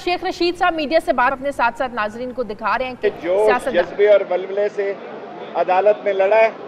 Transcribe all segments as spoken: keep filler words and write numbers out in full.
शेख रशीद साहब मीडिया से बात अपने साथ साथ नाजरीन को दिखा रहे हैं कि जो जज्बे और बलबले से अदालत में लड़ा है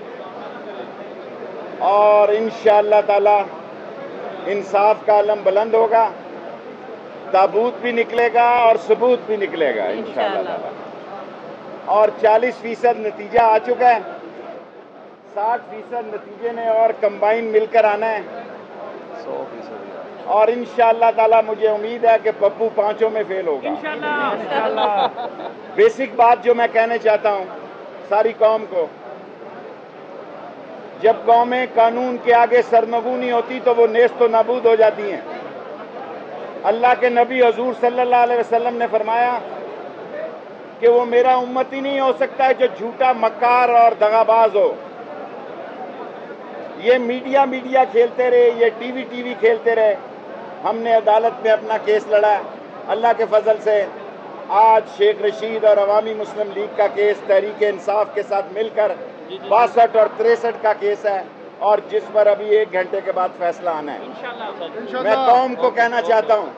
और इंशाअल्लाह ताला इंसाफ का आलम बुलंद होगा, ताबूत भी निकलेगा और सबूत भी निकलेगा इंशाअल्लाह ताला। और चालीस फीसद नतीजा आ चुका है, साठ फीसद नतीजे ने और कंबाइन मिलकर आना है, सौ फीसद और इंशाअल्लाह ताला मुझे उम्मीद है कि पप्पू पांचों में फेल होगा इंशाअल्लाह। बेसिक बात जो मैं कहना चाहता हूं सारी कौम को, जब कौमें कानून के आगे सरनगू नहीं होती तो वो नेस्त व नाबूद हो जाती हैं। अल्लाह के नबी हुजूर सल्लल्लाहु अलैहि वसल्लम ने फरमाया कि वो मेरा उम्मती नहीं हो सकता है जो झूठा मक्कार और दगाबाज हो। ये मीडिया मीडिया खेलते रहे, ये टीवी टीवी खेलते रहे, हमने अदालत में अपना केस लड़ा। अल्लाह के फजल से आज शेख रशीद और अवामी मुस्लिम लीग का केस तहरीक इंसाफ के साथ मिलकर बासठ और तिरसठ का केस है और जिस पर अभी एक घंटे के बाद फैसला आना है। मैं कौम को कहना चाहता हूं,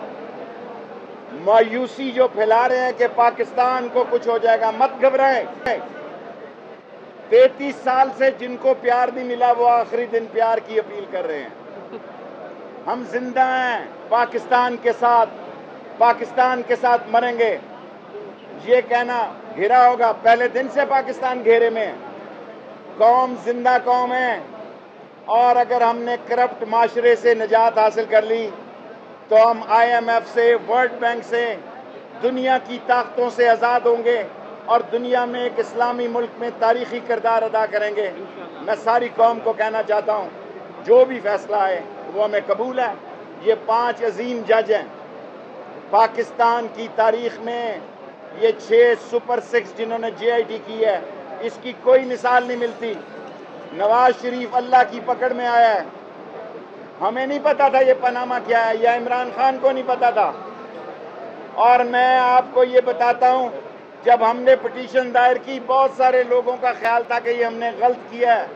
मायूसी जो फैला रहे हैं कि पाकिस्तान को कुछ हो जाएगा, मत घबराएं। तैतीस साल से जिनको प्यार नहीं मिला वो आखिरी दिन प्यार की अपील कर रहे हैं। हम जिंदा हैं, पाकिस्तान के साथ, पाकिस्तान के साथ मरेंगे। ये कहना घिरा होगा, पहले दिन से पाकिस्तान घेरे में। कौम जिंदा कौम है और अगर हमने करप्ट माशरे से निजात हासिल कर ली तो हम आई एम एफ से, वर्ल्ड बैंक से, दुनिया की ताकतों से आज़ाद होंगे और दुनिया में एक इस्लामी मुल्क में तारीखी किरदार अदा करेंगे। मैं सारी कौम को कहना चाहता हूँ जो भी फैसला है वो हमें कबूल है। ये पांच अजीम जज हैं पाकिस्तान की तारीख में, ये छह सुपर सिक्स जिन्होंने जे आई टी की है, इसकी कोई मिसाल नहीं मिलती। नवाज शरीफ अल्लाह की पकड़ में आया है, हमें नहीं पता था ये पनामा क्या है, या इमरान खान को नहीं पता था। और मैं आपको ये बताता हूँ, जब हमने पिटीशन दायर की बहुत सारे लोगों का ख्याल था कि ये हमने गलत किया है।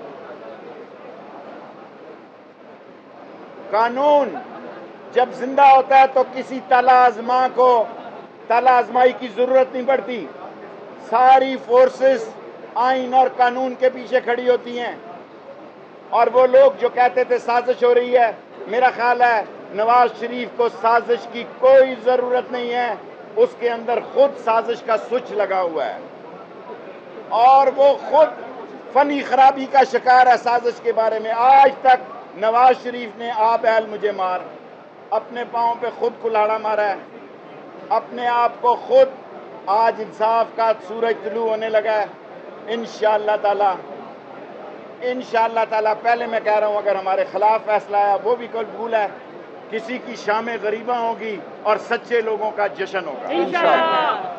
कानून जब जिंदा होता है तो किसी ताला आजमा को ताला आजमाई की जरूरत नहीं पड़ती। सारी फोर्सेस आइन और कानून के पीछे खड़ी होती हैं। और वो लोग जो कहते थे साजिश हो रही है, मेरा ख्याल है नवाज शरीफ को साजिश की कोई जरूरत नहीं है, उसके अंदर खुद साजिश का स्विच लगा हुआ है और वो खुद फनी खराबी का शिकार है साजिश के बारे में। आज तक नवाज शरीफ ने आ बहल मुझे मार, अपने पांव पे खुद कुल्हाड़ा मारा है, अपने आप को खुद। आज इंसाफ का सूरज तुलू होने लगा है इंशाअल्लाह ताला, इंशाअल्लाह ताला। पहले मैं कह रहा हूं अगर हमारे खिलाफ फैसला आया वो भी कबूल है, किसी की शाम गरीबा होगी और सच्चे लोगों का जश्न होगा इंशाअल्लाह।